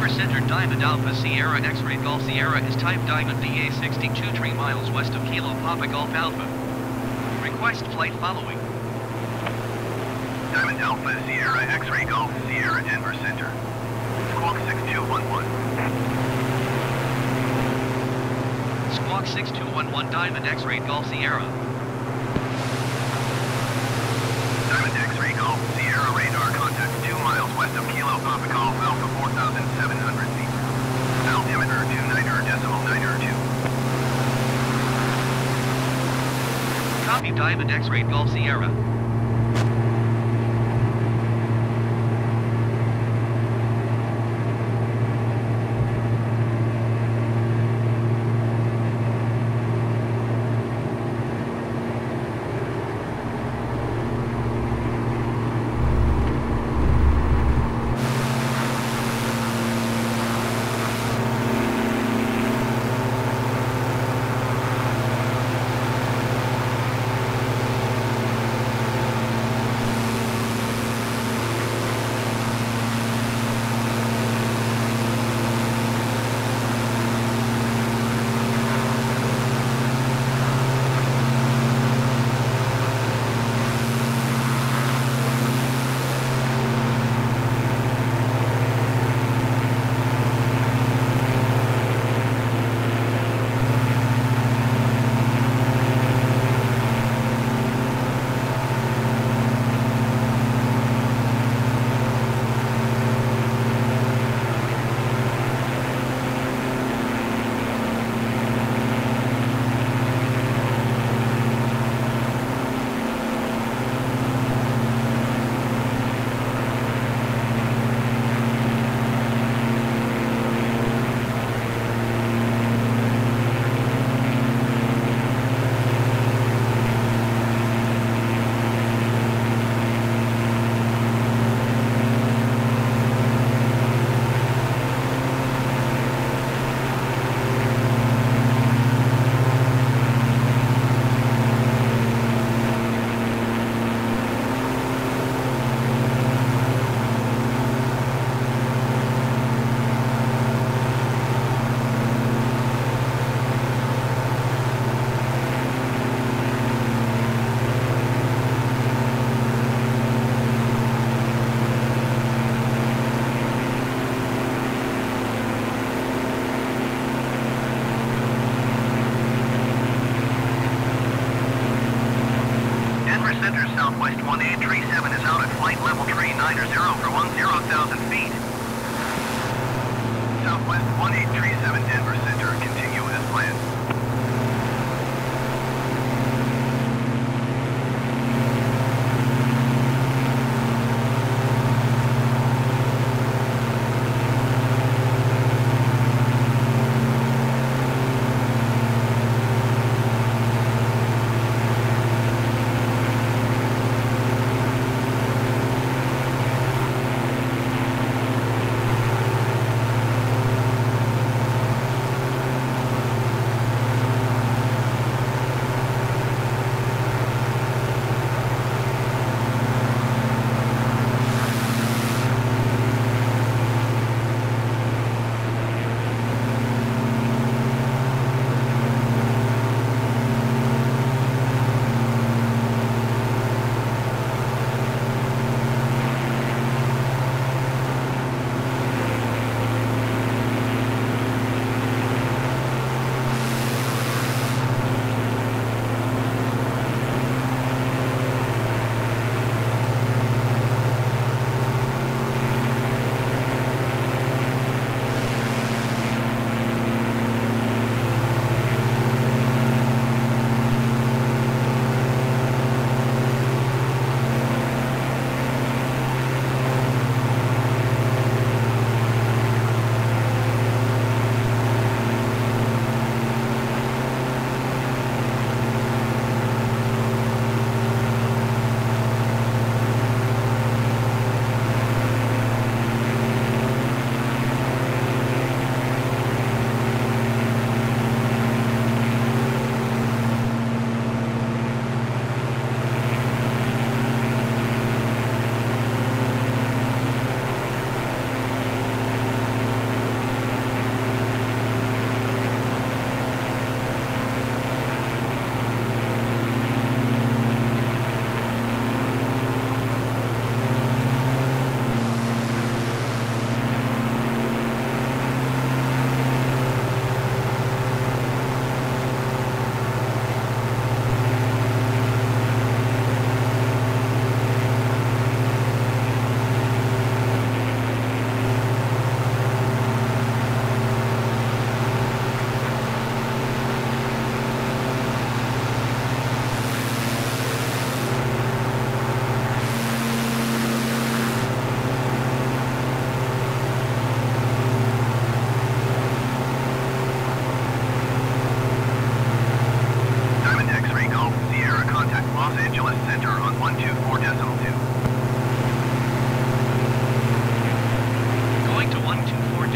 Denver Center Diamond Alpha Sierra X-Ray Golf Sierra is type Diamond DA 62 3 miles west of Kilo Papa Golf Alpha. Request flight following. Diamond Alpha Sierra X-Ray Golf Sierra Denver Center. Squawk 6211. Squawk 6211 Diamond X-Ray Golf Sierra. Diamond X-Ray Golf Sierra radar contact 2 miles west of Kilo Papa Golf Alpha 4,700 feet. Altimeter 29.92. Copy Diamond X-Ray Golf Sierra. Center Southwest 1837 is out at flight level 390 for 10,000 feet. Southwest 1837 Denver Center, continue as planned.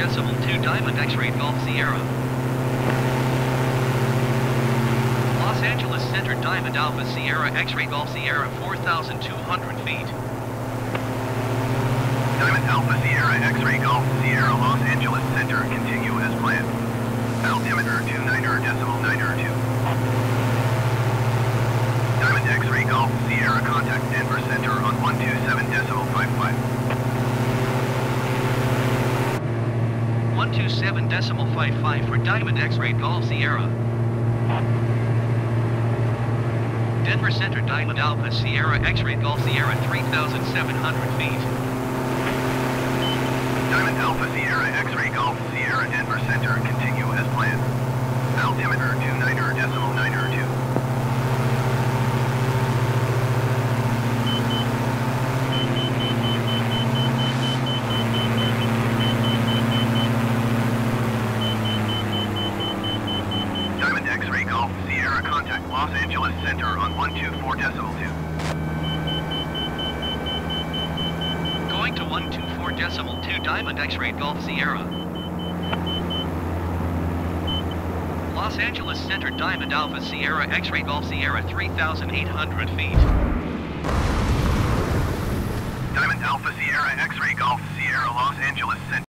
0.2 Diamond X-Ray Golf Sierra. Los Angeles Center Diamond Alpha Sierra X-Ray Golf Sierra 4,200 feet. Diamond Alpha Sierra X-Ray Golf Sierra Los Angeles Center, continue as planned. Altimeter 29.902. Diamond X-Ray Golf Sierra, contact Denver Center on 127.55. 127.55 for Diamond X-Ray Golf Sierra. Denver Center Diamond Alpha Sierra X-Ray Golf Sierra 3,700 feet. Diamond Alpha Sierra X-Ray Golf Sierra Denver Center, continue as planned. Altimeter 29.902. Diamond X-Ray Golf Sierra, contact Los Angeles Center on 124.2. Going to 124.2 Diamond X-Ray Golf Sierra. Los Angeles Center Diamond Alpha Sierra X-Ray Golf Sierra 3,800 feet. Diamond Alpha Sierra X-Ray Golf Sierra Los Angeles Center.